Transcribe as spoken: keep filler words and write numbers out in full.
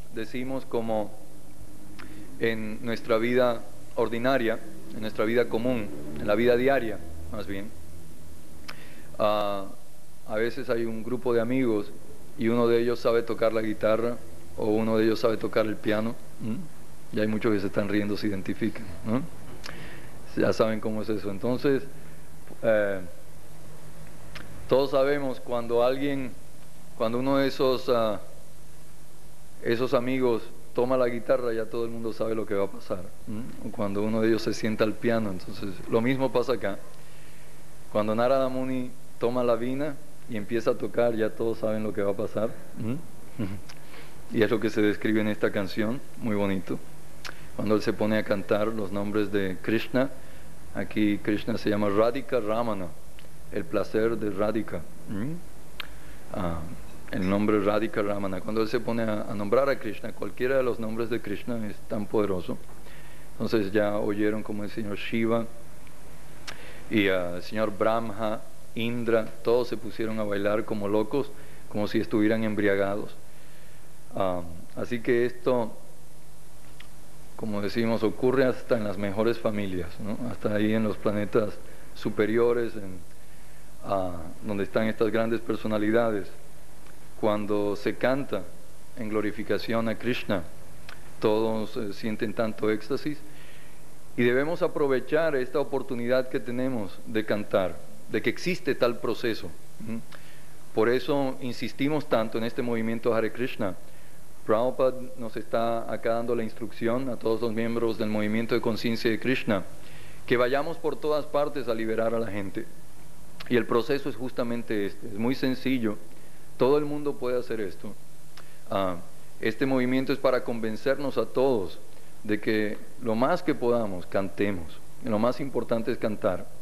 decimos como en nuestra vida ordinaria, en nuestra vida común, en la vida diaria, más bien. Uh, a veces hay un grupo de amigos y uno de ellos sabe tocar la guitarra o uno de ellos sabe tocar el piano. ¿Mm? Y hay muchos que se están riendo, se identifican, ¿no? Ya saben cómo es eso. Entonces, eh, todos sabemos cuando alguien, cuando uno de esos, uh, esos amigos toma la guitarra, ya todo el mundo sabe lo que va a pasar. ¿Mm? O cuando uno de ellos se sienta al piano. Entonces, lo mismo pasa acá. Cuando Narada Muni toma la vina y empieza a tocar, ya todos saben lo que va a pasar. ¿Mm? Y es lo que se describe en esta canción, muy bonito. Cuando él se pone a cantar los nombres de Krishna, aquí Krishna se llama Radhika Ramana, el placer de Radhika. ¿Mm? Ah, el nombre Radhika Ramana. Cuando él se pone a, a nombrar a Krishna, cualquiera de los nombres de Krishna es tan poderoso. Entonces ya oyeron como el señor Shiva y uh, el señor Brahma, Indra, todos se pusieron a bailar como locos, como si estuvieran embriagados. Um, así que esto, como decimos, ocurre hasta en las mejores familias, ¿no? Hasta ahí en los planetas superiores, en, uh, donde están estas grandes personalidades. Cuando se canta en glorificación a Krishna, todos eh, sienten tanto éxtasis y debemos aprovechar esta oportunidad que tenemos de cantar, de que existe tal proceso. ¿Mm? Por eso insistimos tanto en este movimiento Hare Krishna. Prabhupada nos está acá dando la instrucción a todos los miembros del movimiento de conciencia de Krishna, que vayamos por todas partes a liberar a la gente. Y el proceso es justamente este, es muy sencillo. Todo el mundo puede hacer esto. Uh, este movimiento es para convencernos a todos de que lo más que podamos, cantemos. Lo más importante es cantar.